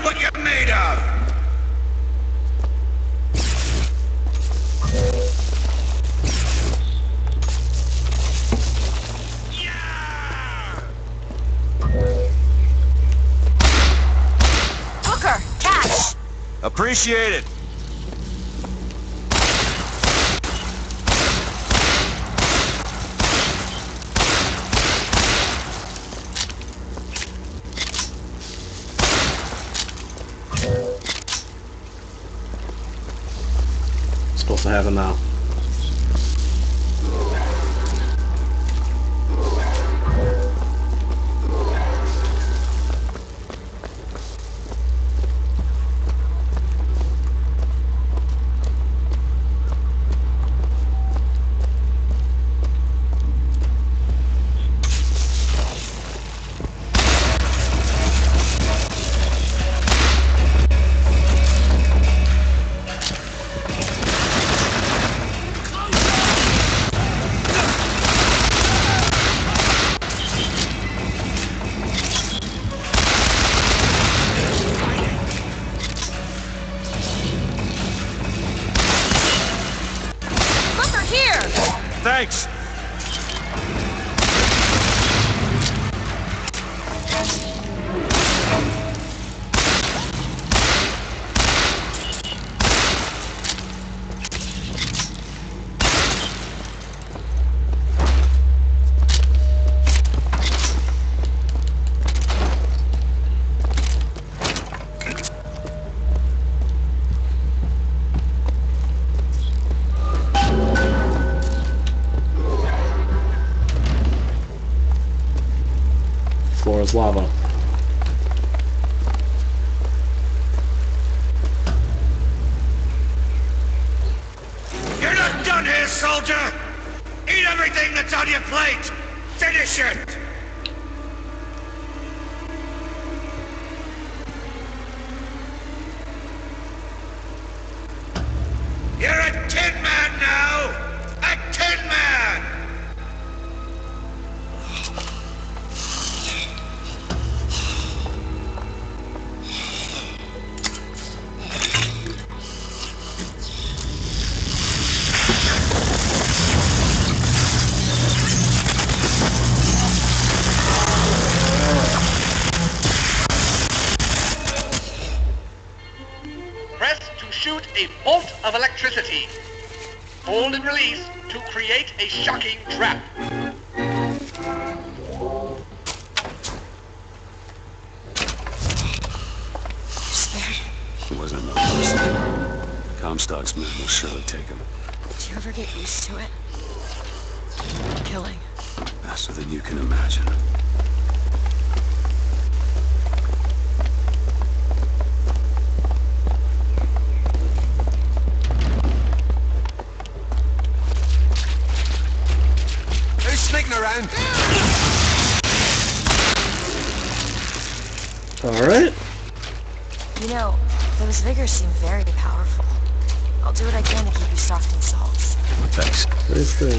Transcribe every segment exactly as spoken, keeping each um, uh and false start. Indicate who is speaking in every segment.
Speaker 1: what you're made of! Yeah!
Speaker 2: Booker, catch!
Speaker 3: Appreciate it.
Speaker 4: Supposed to have it now.
Speaker 3: Thanks.
Speaker 4: Floor is lava.
Speaker 1: You're not done here, soldier! Eat everything that's on your plate! Finish it! You're a tin man now! A tin man!
Speaker 5: Press to shoot a bolt of electricity. Hold and release to create a shocking trap.
Speaker 3: It wasn't enough person. Comstock's men will surely take him.
Speaker 2: Did you ever get used to it? Killing.
Speaker 3: Faster than you can imagine.
Speaker 1: Who's sneaking around?
Speaker 4: Alright.
Speaker 2: You know, those vigors seem very powerful. I'll do what I can to keep you soft in salts.
Speaker 3: Thanks.
Speaker 4: Where's the...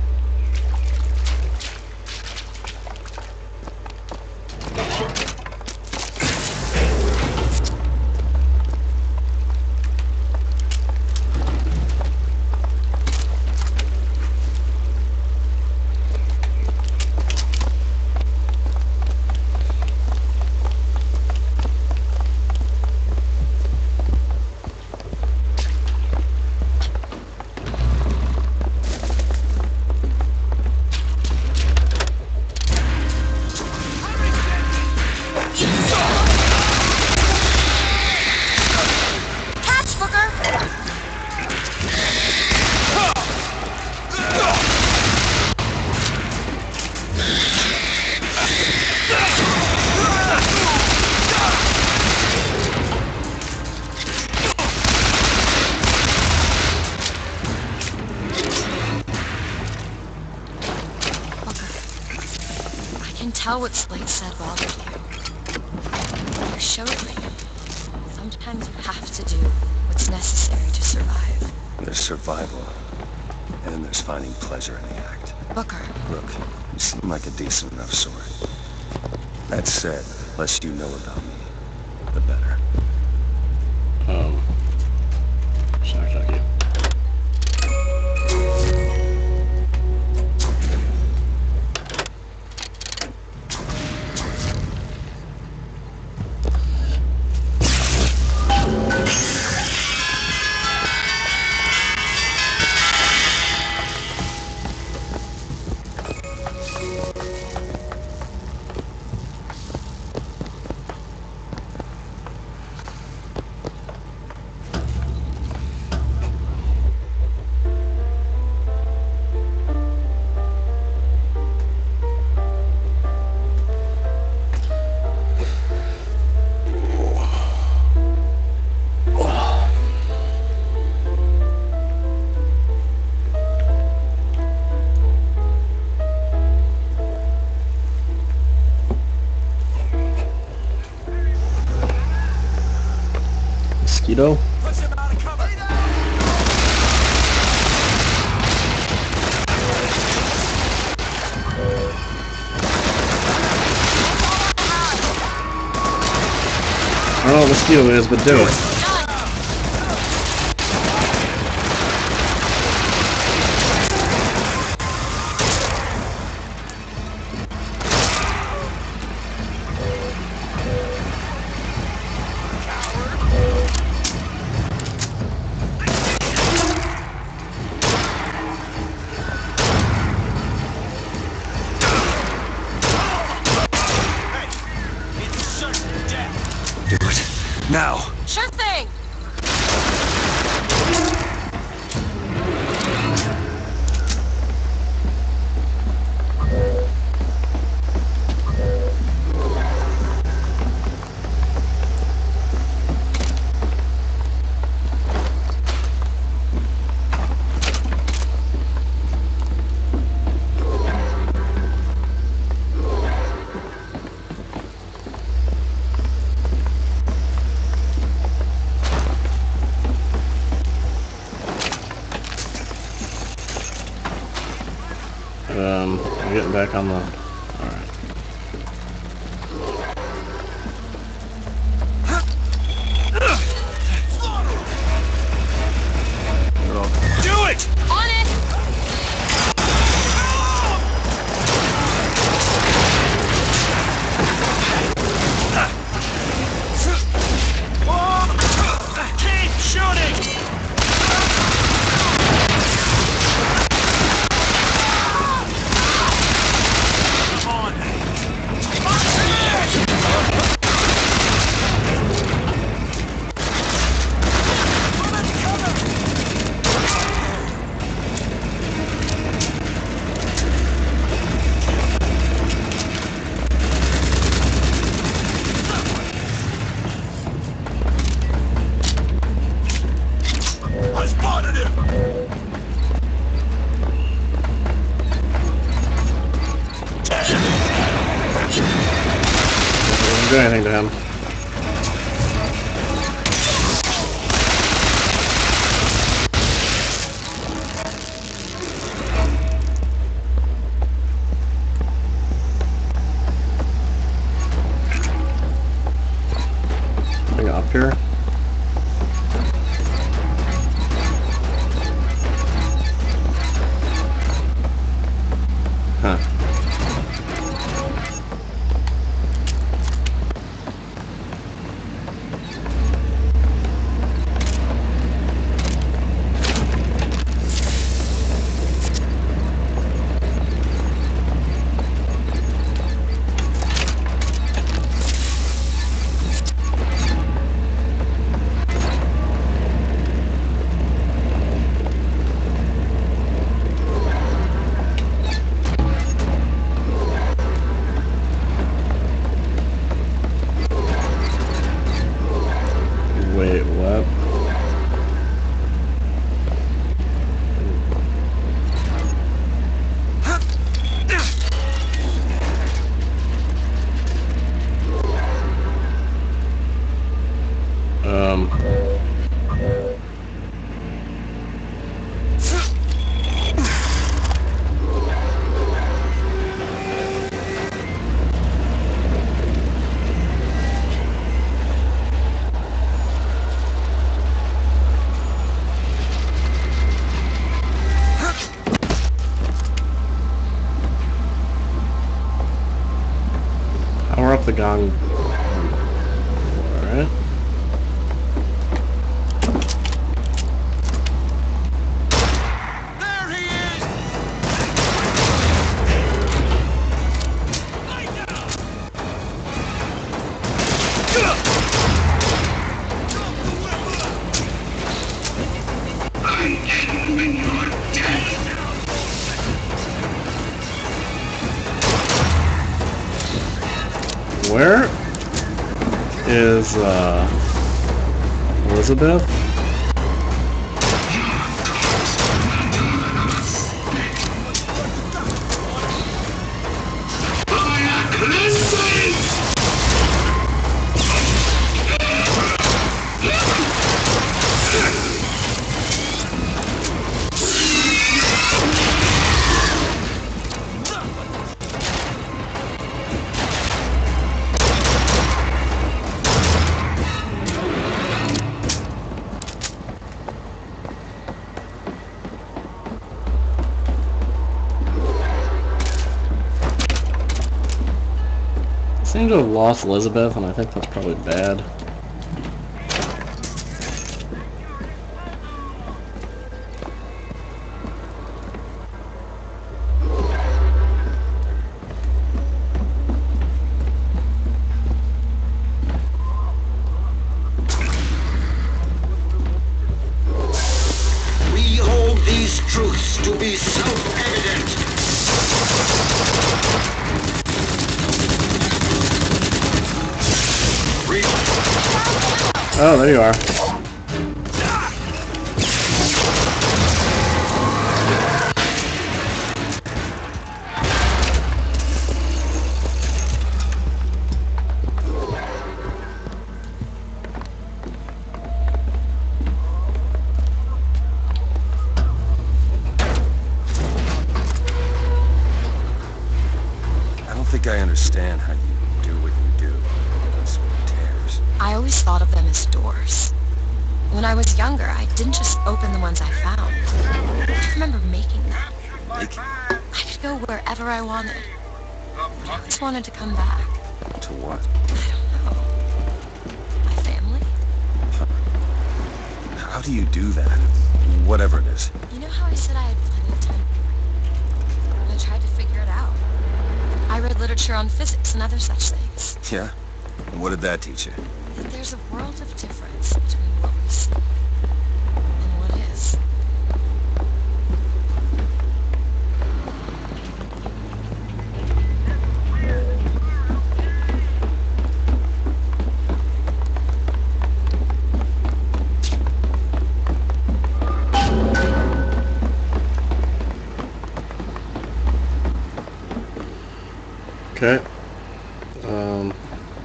Speaker 2: Catch, Booker! Booker, I can tell what Slate said bothered you. You showed me. Sometimes you have to do what's necessary to survive.
Speaker 3: There's survival, and there's finding pleasure in the act.
Speaker 2: Booker,
Speaker 3: Look, you seem like a decent enough sort. That said, less you know about me, the better.
Speaker 4: Um. Sorry, thank you. Mosquito? I don't know what mosquito is, but do it.
Speaker 3: Do it. Now!
Speaker 2: Sure thing!
Speaker 4: Um, we're getting back on the... Alright.
Speaker 1: Do it!
Speaker 2: On it!
Speaker 1: Keep shooting! I spotted him!
Speaker 4: Didn't do anything to him. Thing up here. Huh. struck the gong. Alright. Where is uh, Elizabeth? I seem to have lost Elizabeth, and I think that's probably bad.
Speaker 6: We hold these truths to be self-evident.
Speaker 4: Oh, there you are.
Speaker 3: I don't think I understand how you do what you do. Those tears.
Speaker 2: I always thought of them as doors. When I was younger, I didn't just open the ones I found. I remember making them.
Speaker 3: Making?
Speaker 2: I could go wherever I wanted. But I always wanted to come back.
Speaker 3: To what?
Speaker 2: I don't know. My family?
Speaker 3: How do you do that? Whatever it is.
Speaker 2: You know how I said I had plenty of time? I tried to figure it out. I read literature on physics and other such things.
Speaker 3: Yeah? And what did that teach you?
Speaker 2: That there's a world of difference between what we see and what is.
Speaker 4: Okay. Um.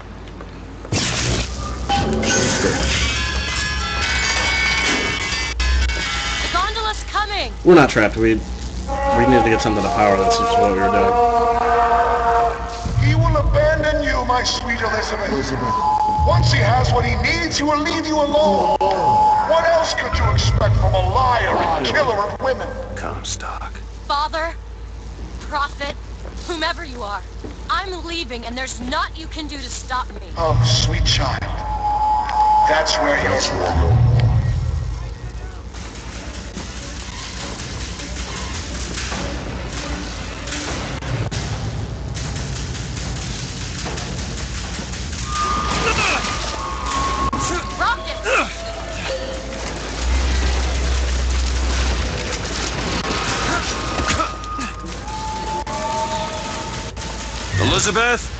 Speaker 2: The gondola's coming!
Speaker 4: We're not trapped. We we needed to get something to power this, which is what we were doing.
Speaker 7: He will abandon you, my sweet Elizabeth. Elizabeth. Once he has what he needs, he will leave you alone. What else could you expect from a liar and killer of women?
Speaker 3: Comstock.
Speaker 2: Father, prophet, whomever you are, I'm leaving and there's naught you can do to stop me.
Speaker 7: Oh, sweet child. That's where you'll go.
Speaker 3: Elizabeth?